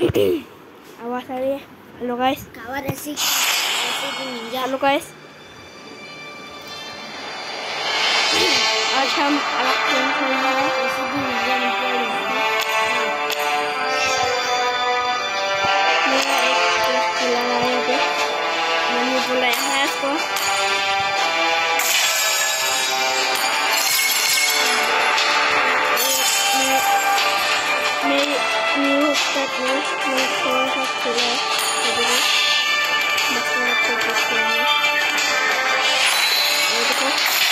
आवाज आ रही है? हेलो गाइस, हेलो गाइस, आज हम अलग गेम खेल रहे हैं। मेरा एक दोस्त खेला रहा है अभी, मैंने बुलाया है इसको। मेरी न्यू स्टार्ट में मैं थोड़ा सा खेला है अभी भी, बस थोड़ा सा खेला है। और देखो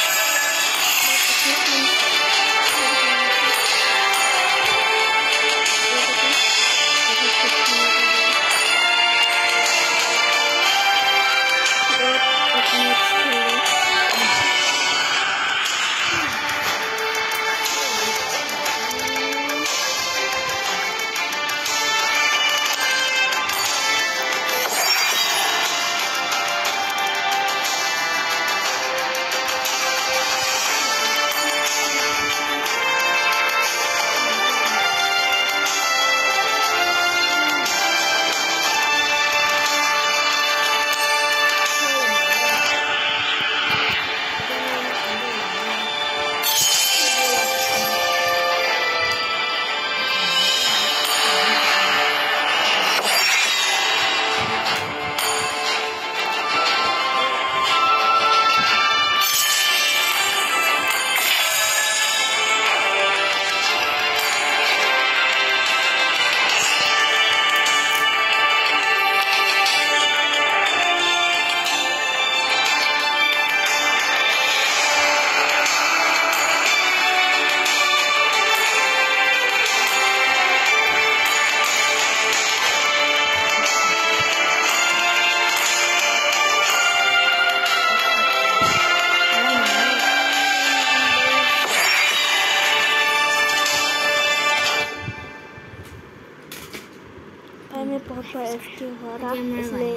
मैं बहुत बड़ा एफटी हुआ था, इसलिए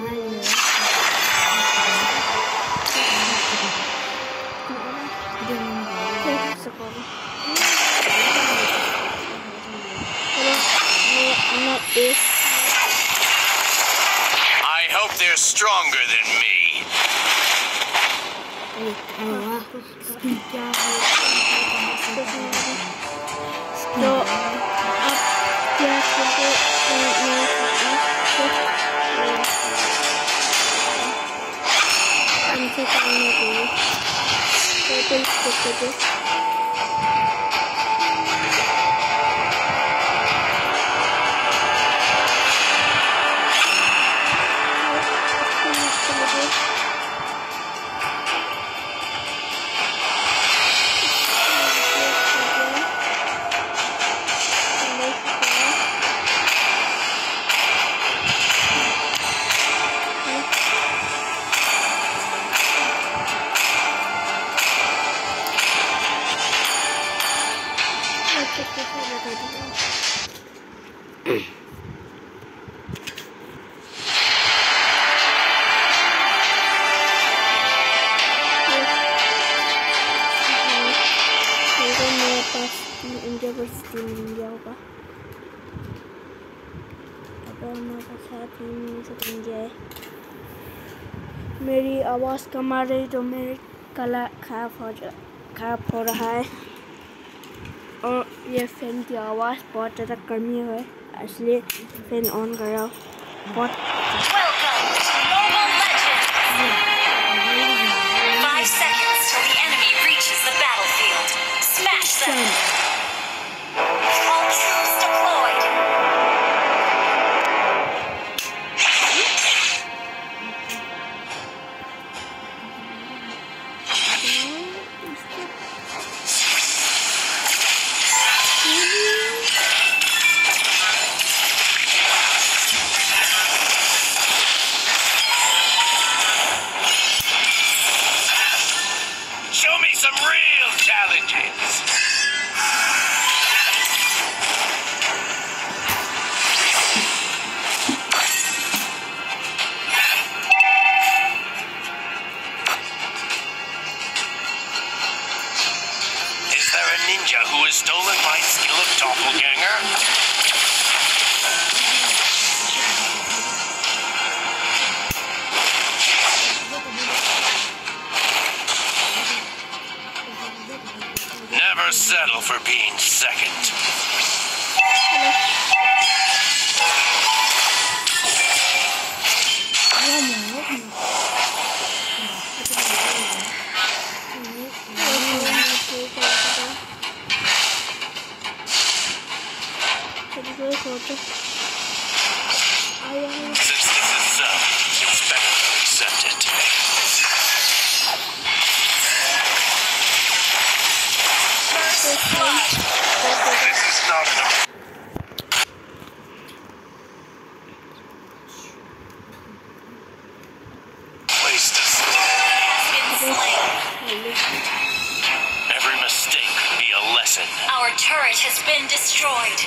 I hope they're stronger than me. तो अब क्या करते हमसे करने के लिए इंडिया होगा। अगर हमारे साथ इंडिया है, मेरी आवाज़ कम आ रही तो मेरी गला खराब हो रहा है, और ये फैन की आवाज़ बहुत ज़्यादा कमी है, इसलिए फैन ऑन कर रहा हूँ। बहुत 5 seconds till the enemy reaches the battlefield. Smash them! All troops deployed! Show me some real challenges. for being second. Since this is so, it's better to accept it. This is not enough. Place to every mistake could be a lesson. Our turret has been destroyed.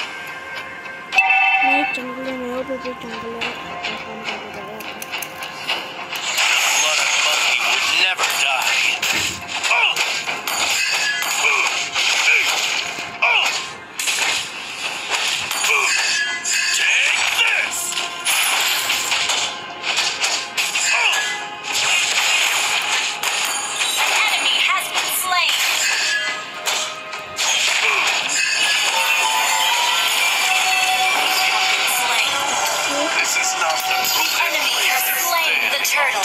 Blooded monkey would never die. Oh! Take this! An enemy has been slain. This is not the Enemy has slain the turtle.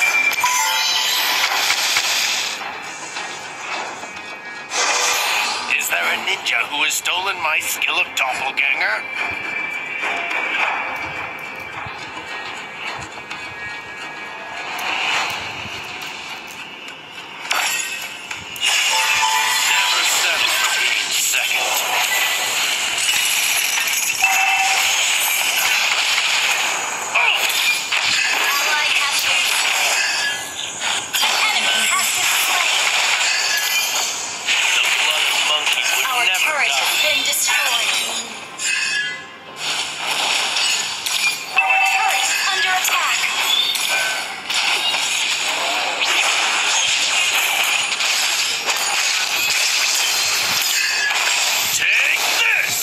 Is there a ninja who has stolen my skill of doppelganger? Never settle for being second. Ally has been slain. An enemy has been slain. The blooded monkey would Our never turret die. has been destroyed. Our turret is under attack. Take this!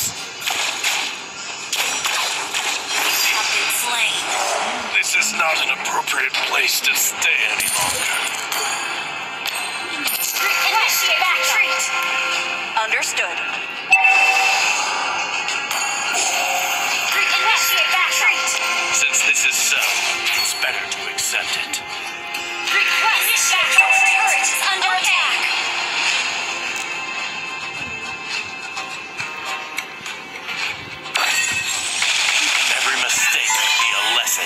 Have been slain. This is not an appropriate place to stay any longer. Initiate retreat. Understood. Initiate retreat. Since this is so, it's better to accept it. Request backup. Turret is under attack. Every mistake could be a lesson.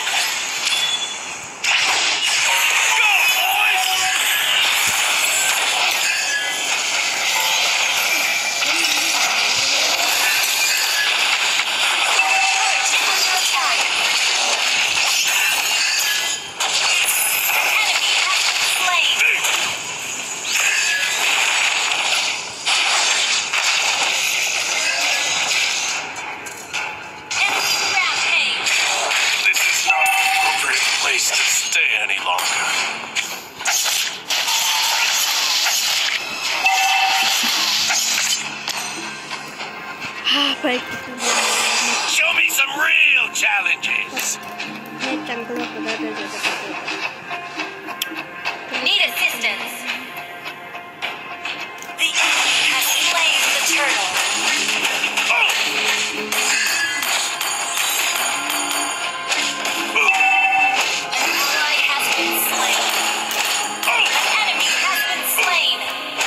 Go, boys! Turret is under attack. Enemy has been slain. Enemy rampage. This is not an appropriate place to stay any longer. Show me some real challenges. Need assistance. The enemy has slain the turtle. An ally has been slain. An enemy has been slain.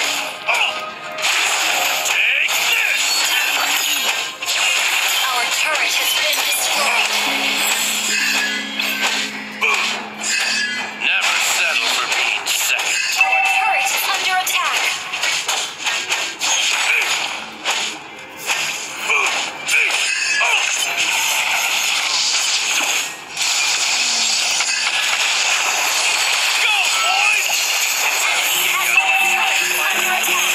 Take this! Our turret has been destroyed. Never settle for being second. Our turret is under attack. Go, boys! Has our turret is under attack.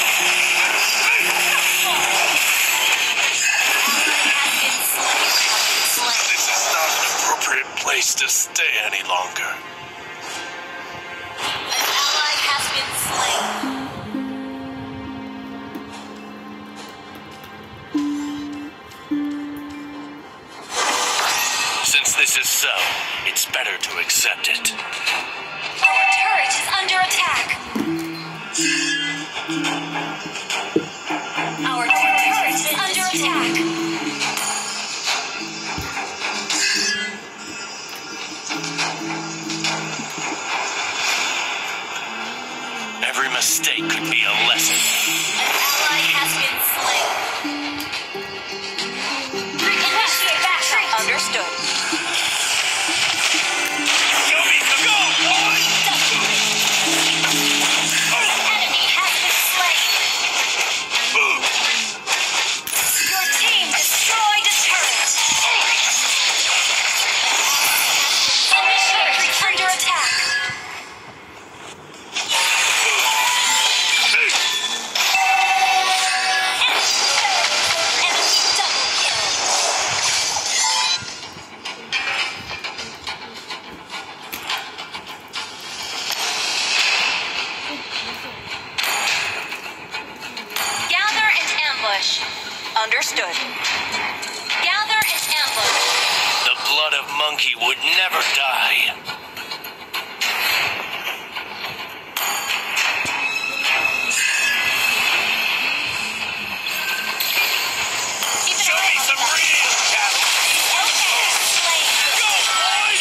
Ally has been slain. This is not an appropriate place to stay any longer. An ally has been slain. Since this is so, it's better to accept it. Our turret is under attack. Our turret attack. Every mistake could be a lesson. An ally has been slain. Initiate backup. Understood. Show me the go, boy! The enemy has been slain. Your team destroyed a turret. Initiate retreat. Under attack. Enemy double kill. Gather and ambush. Understood. Gather and ambush. The blood of monkey would never die. Keep an Show eye me on some the back. real cattle. Enemy has been slain. Go, boys!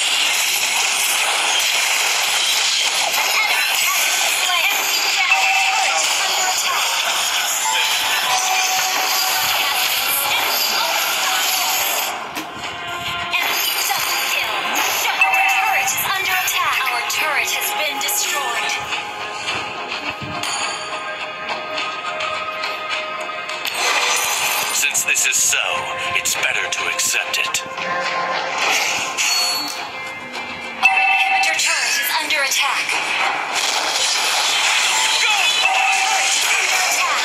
Enemy has been slain. Enemy down. Turret under attack. Enemy double kill. Our turret is under attack. Our turret has been destroyed. Since this is so, it's better to accept it. Our inhibitor turret is under attack. Go, boys! Turret is under attack.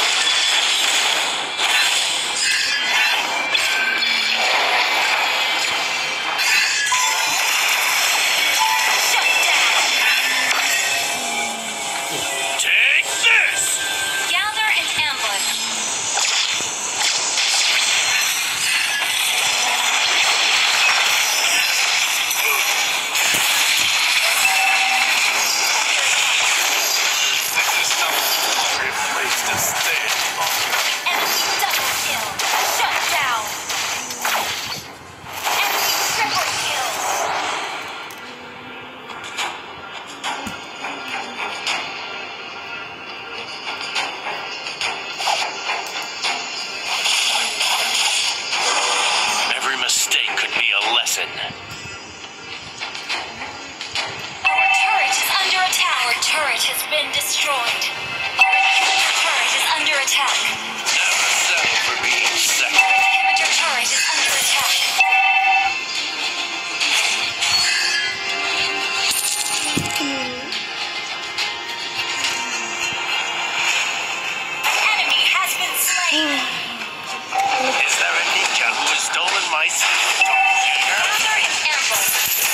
Shut down. Take this! Gather and ambush. This is no appropriate place to stay any longer. Enemy double kill. Shut down. Enemy triple kill. Every mistake could be a lesson. Our turret is under attack. Our turret has been destroyed. Our inhibitor turret is under attack. Never settle for being second. Our inhibitor turret is under attack. An enemy has been slain. Is there a ninja who has stolen my skill, doppelganger? Gather and ambush.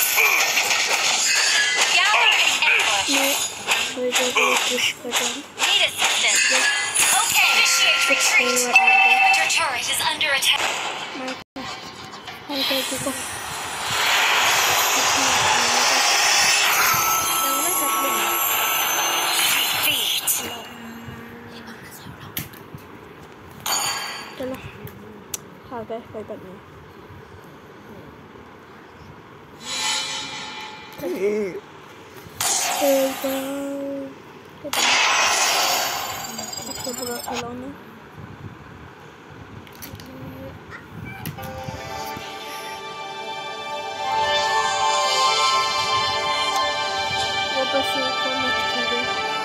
Gather and ambush. मैं थोड़ी देर में push कर रहा हूँ. Need assistance. Okay. Initiate retreat. Retreat. Inhibitor turret is under attack. मैं देखो. Defeat. चलो. हाँ गए कोई बात नहीं. सबसे बुरा खिलौना. वो बस ऊपर मत कीजिए.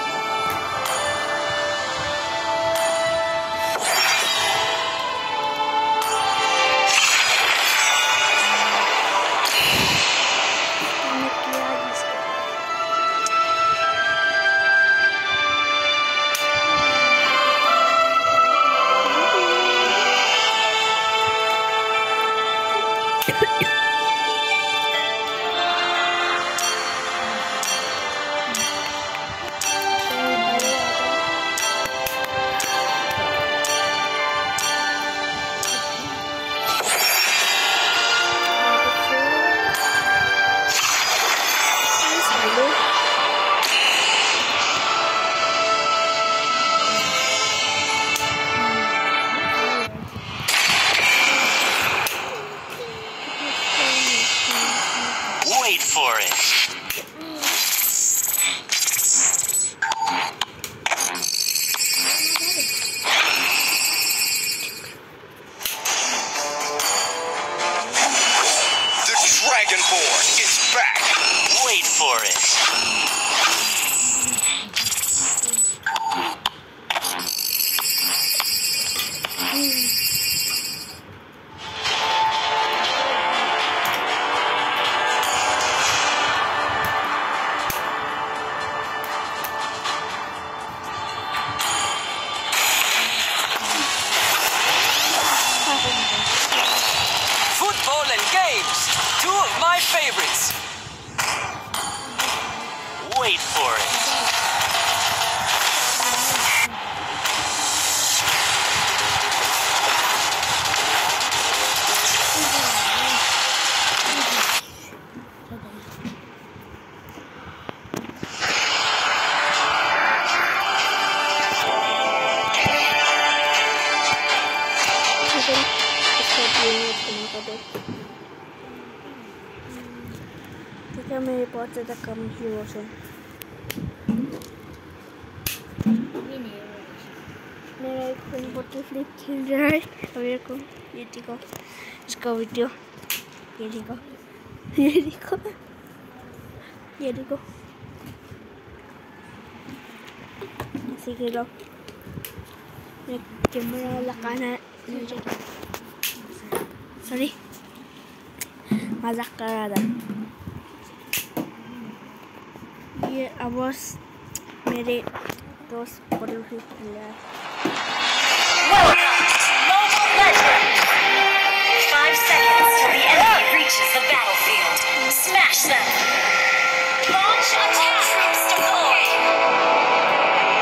मैंने किया जिसका. favorites. Wait for it. देखिए मेरे बहुत ज़्यादा कम हीरोज हैं। मेरा एक फ्रेंड बोतल फ्लिप खेल रहा है और मेरे को ये देखो इसका वीडियो, ये देखो ये देखो ये देखो ऐसे खेलो। कैमरा लगाना है, सॉरी मजाक कर रहा था। ये आवाज मेरे दोस्त बोतल फ्लिप खेल रहा है। Welcome to Mobile Legends! 5 seconds till the enemy reaches the battlefield. Smash them! Launch attack! Troops deployed!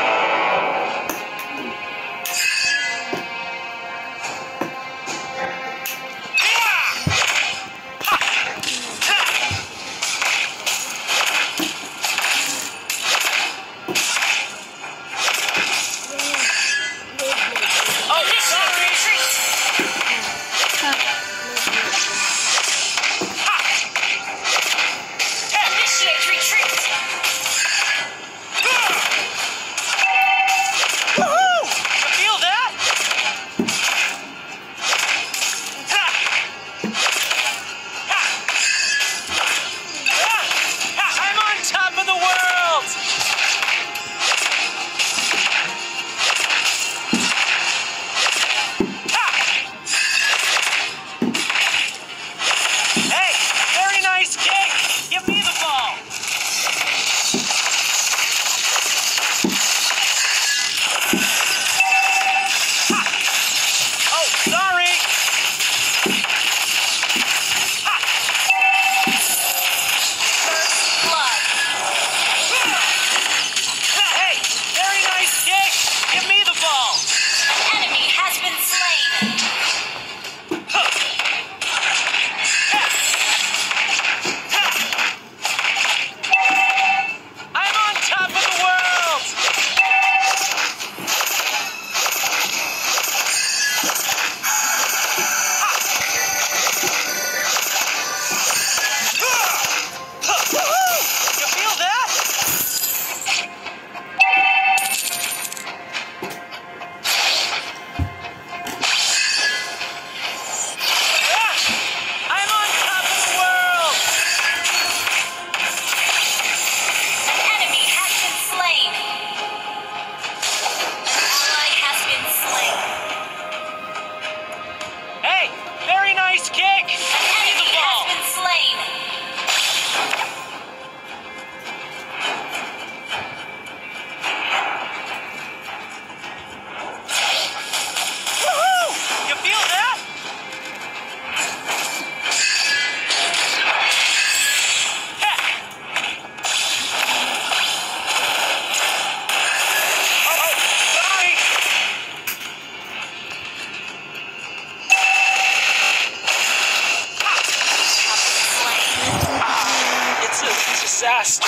disaster.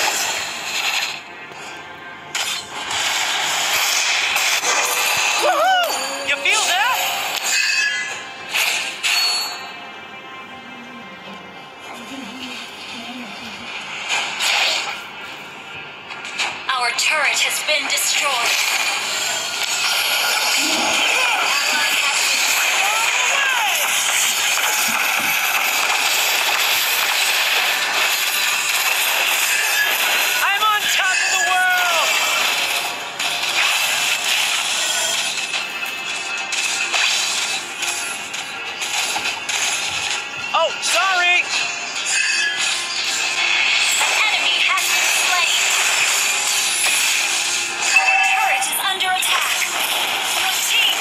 Woohoo! You feel that? Our turret has been destroyed. Oh, sorry! An enemy has been slain. Our turret is under attack. Your team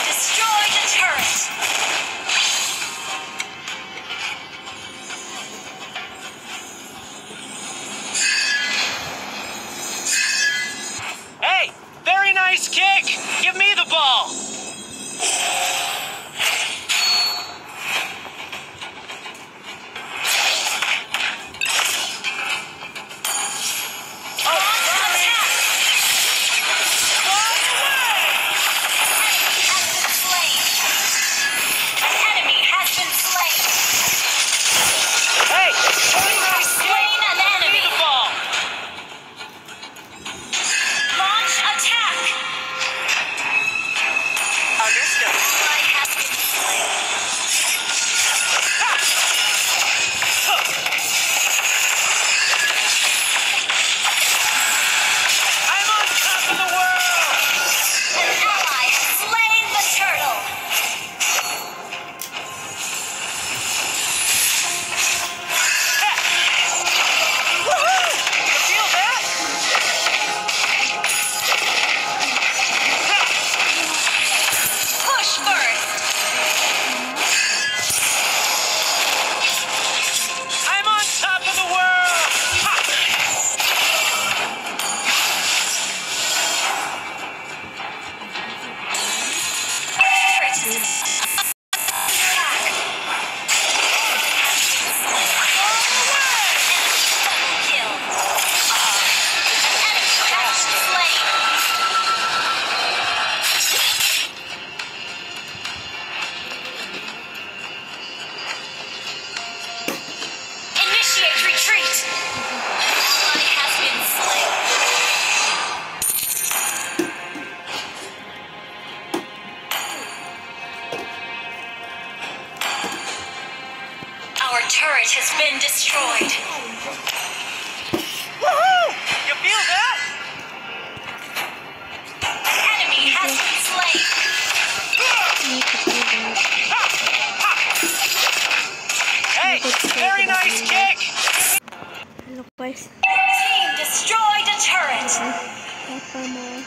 Our turret has been destroyed. Woohoo! You feel that? An enemy has been slain. Hey, very nice kick! Hello guys. Team destroyed a turret. Apa mau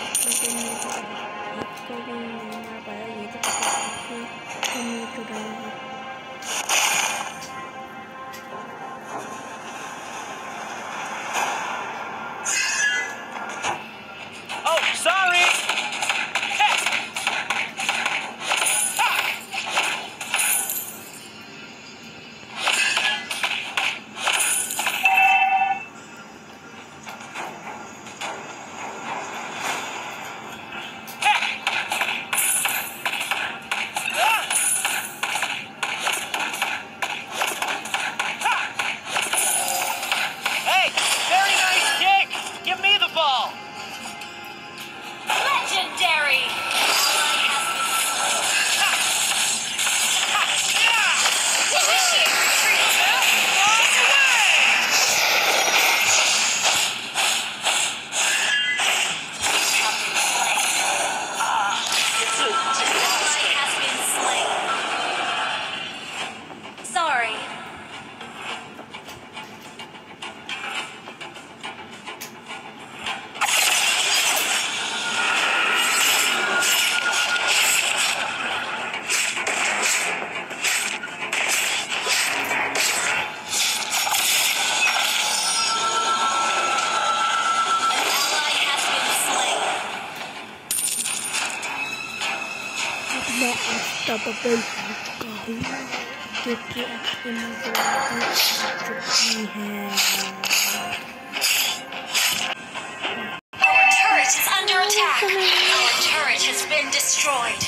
Oh, sorry! Hey, very nice kick! Give me the ball! Legendary. Initiate retreat. Ally has been slain. Sorry. Ally has been slain. unstoppable क्योंकि आपकी चुकी है Our turret is under attack. Our turret has been destroyed.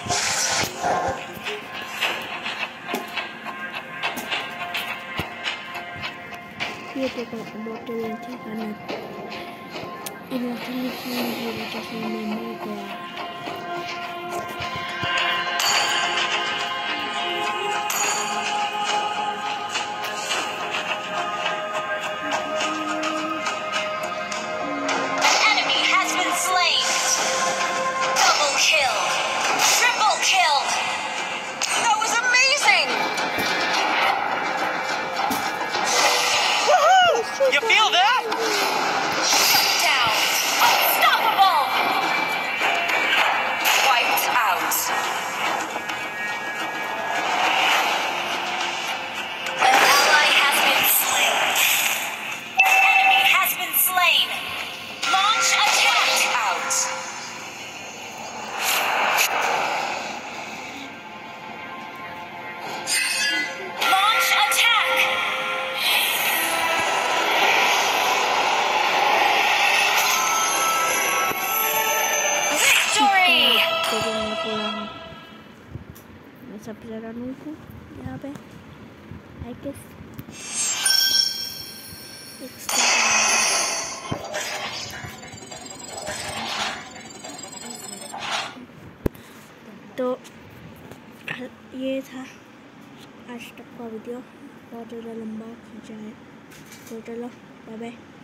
ये देखो immortal थी खाना immortal की वजह से मैं मर गया An enemy has been slain. Double kill. Triple kill. That was amazing. Woohoo! You feel that? Shut down. Unstoppable. Wiped out. An ally has been slain. Enemy has been slain. Launch attack. Out. Launch attack. Victory. jadi मैं pulang मैं सब जरा नूंगा यहाँ पे I guess तो ये था आज तक का वीडियो बहुत ज़्यादा लंबा खींचा है तो चलो बाय बाय